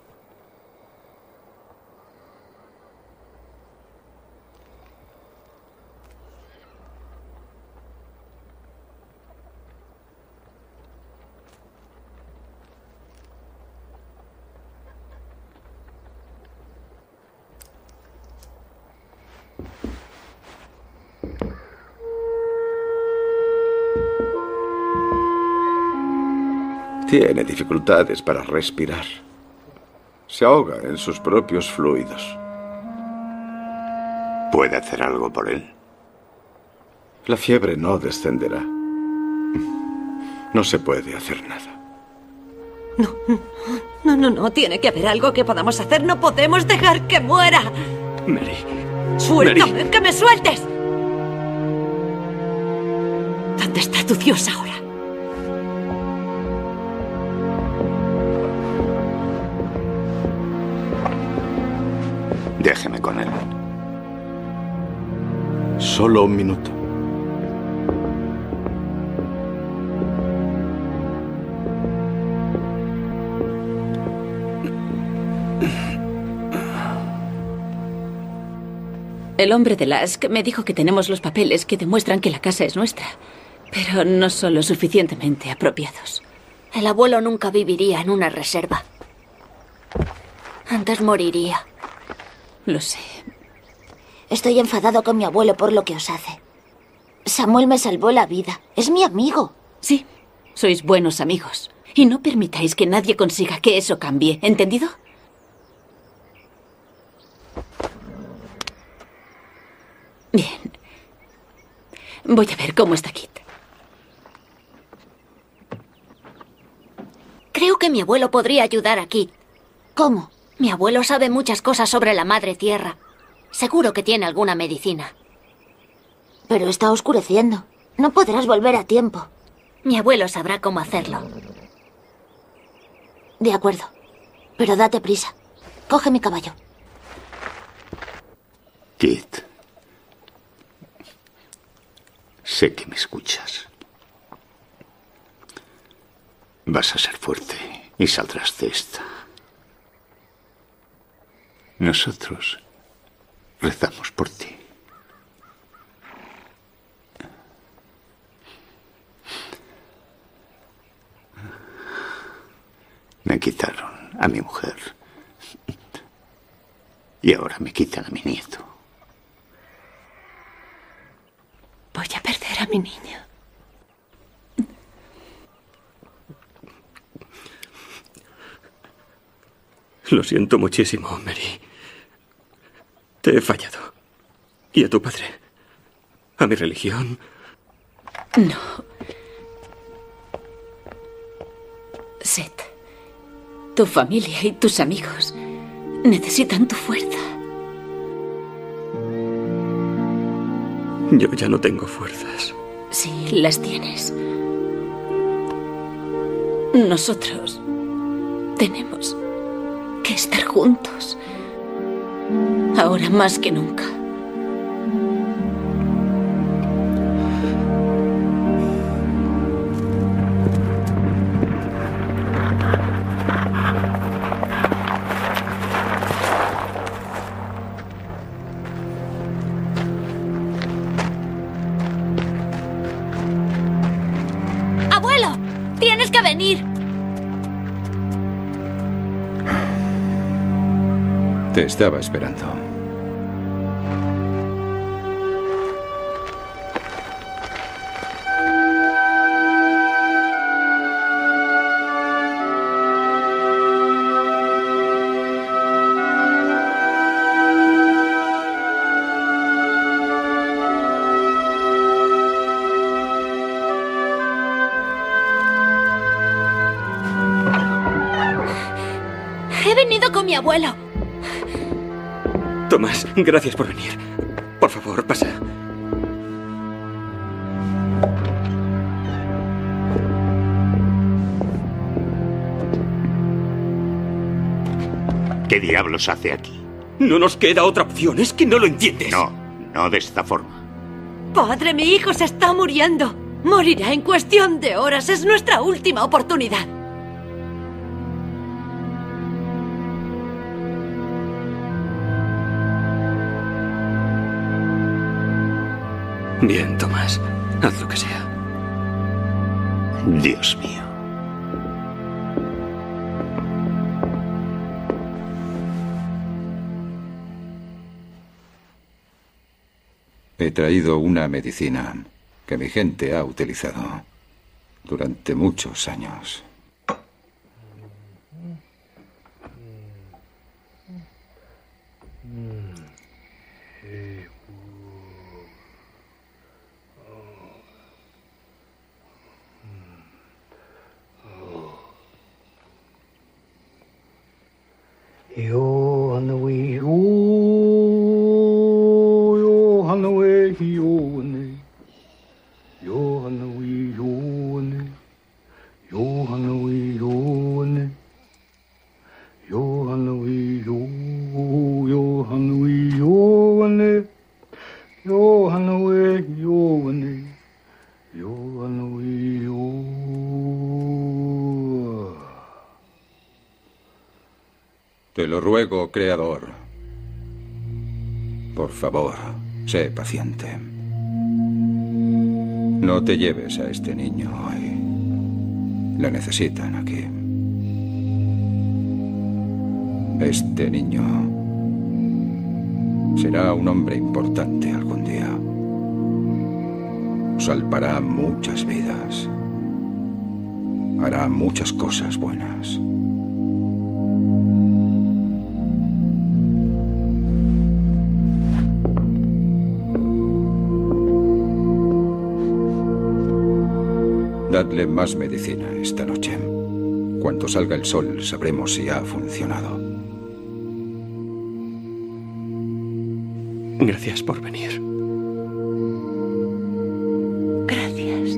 Tiene dificultades para respirar. Se ahoga en sus propios fluidos. ¿Puede hacer algo por él? La fiebre no descenderá. No se puede hacer nada. No, no, no, no. Tiene que haber algo que podamos hacer. No podemos dejar que muera. Mary. ¡Suéltame! Mary. ¡Que me sueltes! ¿Dónde está tu Dios ahora? Déjeme con él. Solo un minuto. El hombre de Lask me dijo que tenemos los papeles que demuestran que la casa es nuestra, pero no son lo suficientemente apropiados. El abuelo nunca viviría en una reserva. Antes moriría. Lo sé. Estoy enfadado con mi abuelo por lo que os hace. Samuel me salvó la vida. Es mi amigo. Sí, sois buenos amigos. Y no permitáis que nadie consiga que eso cambie, ¿entendido? Bien. Voy a ver cómo está Kit. Creo que mi abuelo podría ayudar a Kit. ¿Cómo? Mi abuelo sabe muchas cosas sobre la madre tierra. Seguro que tiene alguna medicina. Pero está oscureciendo. No podrás volver a tiempo. Mi abuelo sabrá cómo hacerlo. De acuerdo. Pero date prisa. Coge mi caballo. Kit. Sé que me escuchas. Vas a ser fuerte y saldrás de esta. Nosotros rezamos por ti. Me quitaron a mi mujer. Y ahora me quitan a mi nieto. Voy a perder a mi niño. Lo siento muchísimo, Mary. Te he fallado. ¿Y a tu padre? ¿A mi religión? No. Seth, tu familia y tus amigos necesitan tu fuerza. Yo ya no tengo fuerzas. Sí, las tienes. Nosotros tenemos que estar juntos. Ahora más que nunca. ¡Abuelo! ¡Tienes que venir! Te estaba esperando. He venido con mi abuelo. Tomás, gracias por venir. Por favor, pasa. ¿Qué diablos hace aquí? No nos queda otra opción, es que no lo entiendes. No, no de esta forma. Padre, mi hijo se está muriendo. Morirá en cuestión de horas. Es nuestra última oportunidad. Bien, Tomás. Haz lo que sea. Dios mío. He traído una medicina que mi gente ha utilizado durante muchos años. Yo on the way, oh, yo on the way, yo on the, yo on the way, yo on the, yo on the way, yo on the, yo on the way, yo, yo on the way, yo on the, yo on the way, yo on the, yo on the way, yo. Te lo ruego, Creador. Por favor, sé paciente. No te lleves a este niño hoy. Le necesitan aquí. Este niño será un hombre importante algún día. Salvará muchas vidas. Hará muchas cosas buenas. Dadle más medicina esta noche. Cuando salga el sol sabremos si ha funcionado. Gracias por venir. Gracias.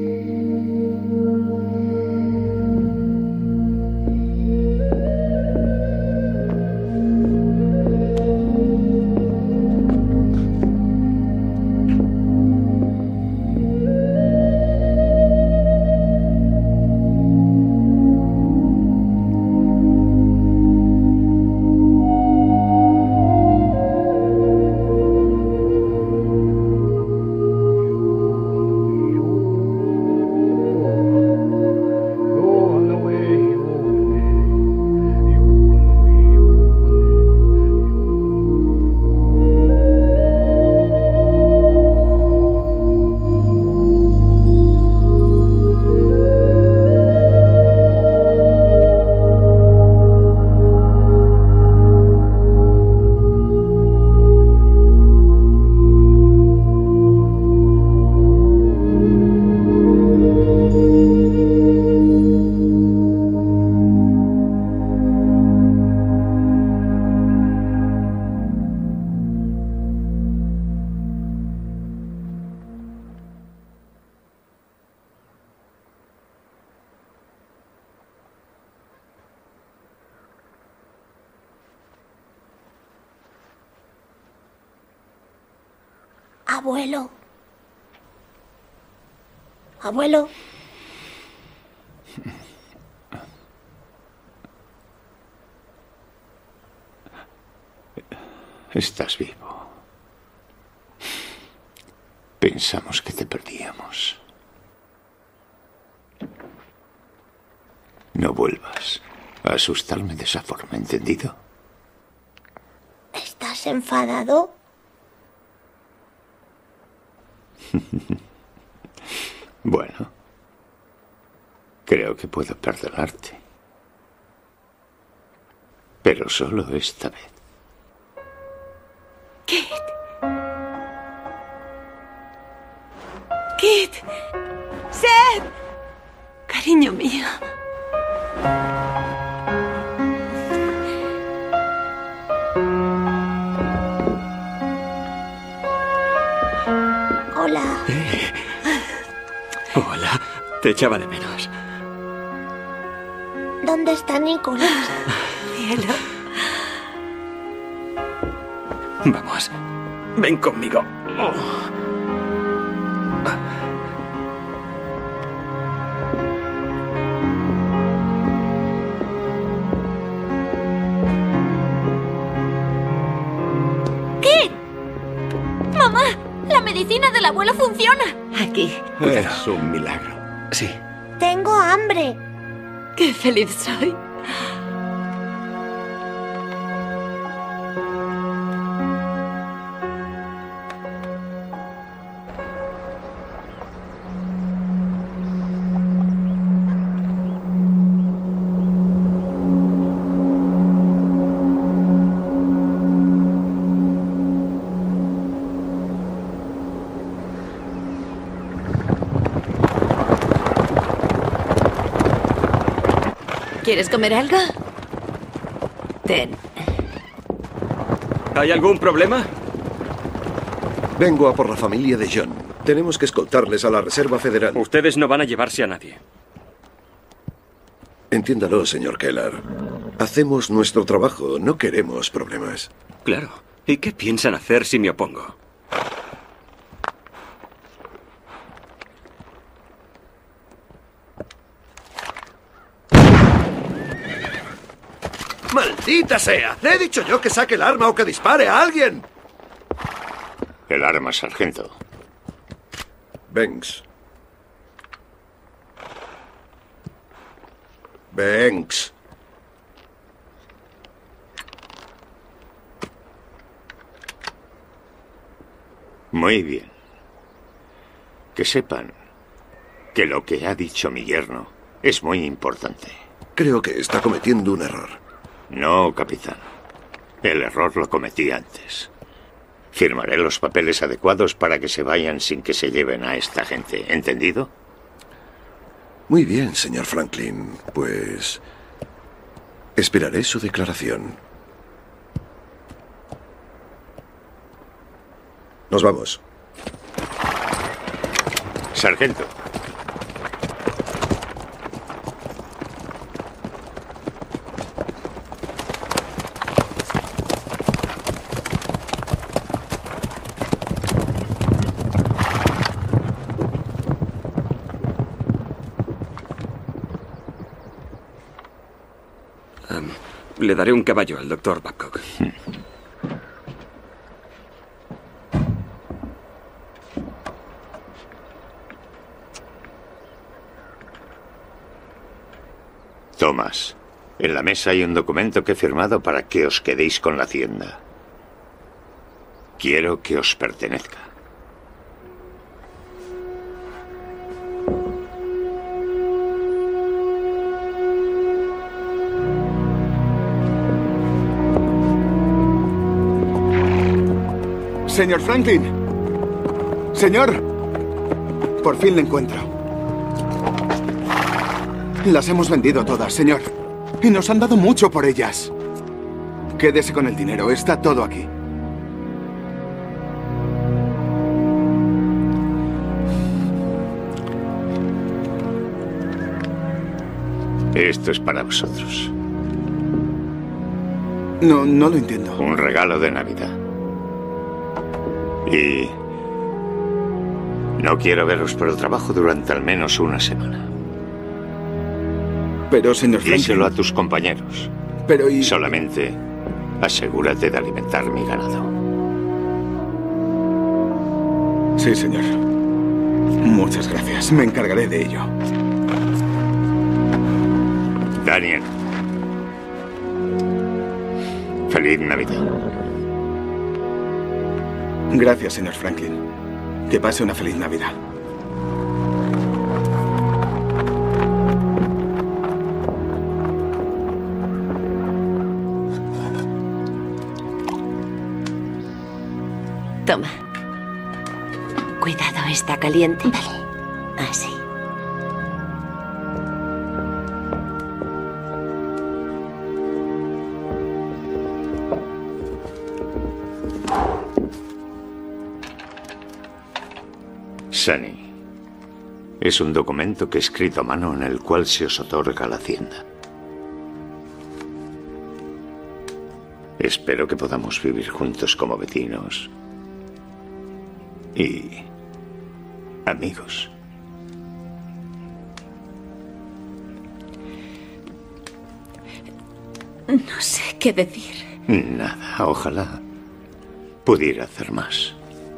Abuelo. Abuelo. Estás vivo. Pensamos que te perdíamos. No vuelvas a asustarme de esa forma, ¿entendido? ¿Estás enfadado? Bueno, creo que puedo perdonarte. Pero solo esta vez. Kit. Kit. Seth. Cariño mío. Hola. Eh. Hola. Te echaba de menos. ¿Dónde está Nicolás? Cielo. Vamos. Ven conmigo. Oh. ¿Qué? Mamá, la medicina del abuelo funciona. Aquí. Es un milagro. Sí. Tengo hambre. Qué feliz soy. ¿Quieres comer algo? Ten. ¿Hay algún problema? Vengo a por la familia de John. Tenemos que escoltarles a la Reserva Federal. Ustedes no van a llevarse a nadie. Entiéndalo, señor Keller. Hacemos nuestro trabajo, no queremos problemas. Claro. ¿Y qué piensan hacer si me opongo? ¡Maldita sea! ¡Le he dicho yo que saque el arma o que dispare a alguien! El arma, sargento. Banks. Banks. Muy bien. Que sepan que lo que ha dicho mi yerno es muy importante. Creo que está cometiendo un error. No, capitán. El error lo cometí antes. Firmaré los papeles adecuados para que se vayan sin que se lleven a esta gente. ¿Entendido? Muy bien, señor Franklin. Pues... esperaré su declaración. Nos vamos. Sargento. Um, le daré un caballo al doctor Babcock. Thomas, en la mesa hay un documento que he firmado para que os quedéis con la hacienda. Quiero que os pertenezca. Señor Franklin. Señor. Por fin le encuentro. Las hemos vendido todas, señor. Y nos han dado mucho por ellas. Quédese con el dinero, está todo aquí. Esto es para vosotros. No, no lo entiendo. Un regalo de Navidad. Y... no quiero veros por el trabajo durante al menos una semana. Pero, señor Franklin... díselo a tus compañeros. Pero y... solamente asegúrate de alimentar mi ganado. Sí, señor. Muchas gracias. Me encargaré de ello. Daniel. Feliz Navidad. Gracias, señor Franklin. Que pase una feliz Navidad. Toma. Cuidado, está caliente. Vale. Así. Sunny. Es un documento que he escrito a mano en el cual se os otorga la hacienda. Espero que podamos vivir juntos como vecinos y amigos. No sé qué decir. Nada, ojalá pudiera hacer más.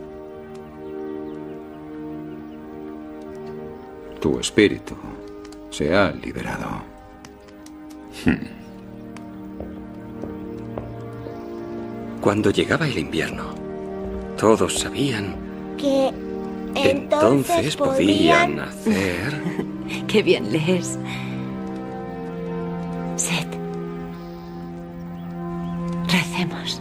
Tu espíritu se ha liberado. Hmm. Cuando llegaba el invierno, todos sabían Que que entonces podían hacer... Qué bien lees. Seth. Recemos.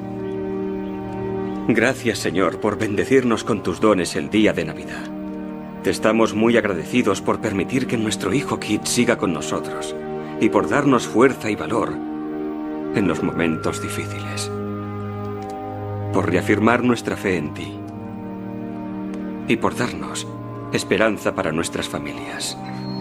Gracias, Señor, por bendecirnos con tus dones el día de Navidad. Te estamos muy agradecidos por permitir que nuestro hijo Kit siga con nosotros y por darnos fuerza y valor en los momentos difíciles. Por reafirmar nuestra fe en ti y por darnos esperanza para nuestras familias.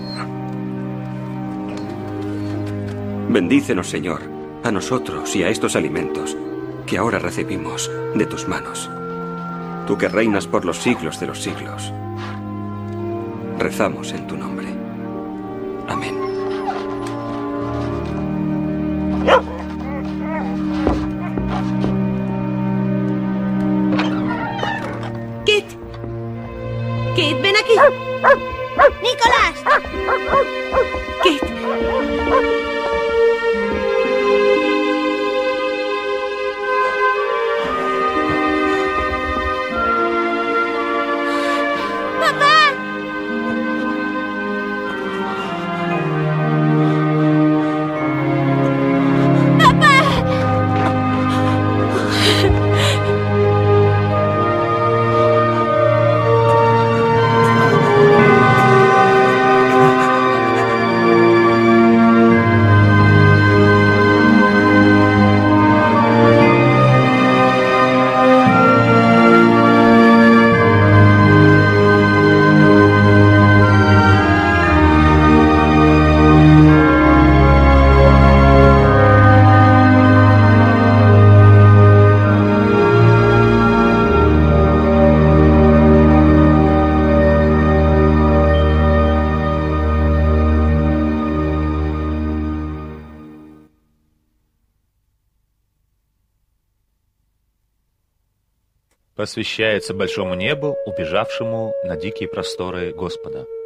Bendícenos, Señor, a nosotros y a estos alimentos que ahora recibimos de tus manos. Tú que reinas por los siglos de los siglos. Rezamos en tu nombre. Amén. Kit. Kit, ven aquí. Nicolás. Kit. посвящается большому небу, убежавшему на дикие просторы Господа.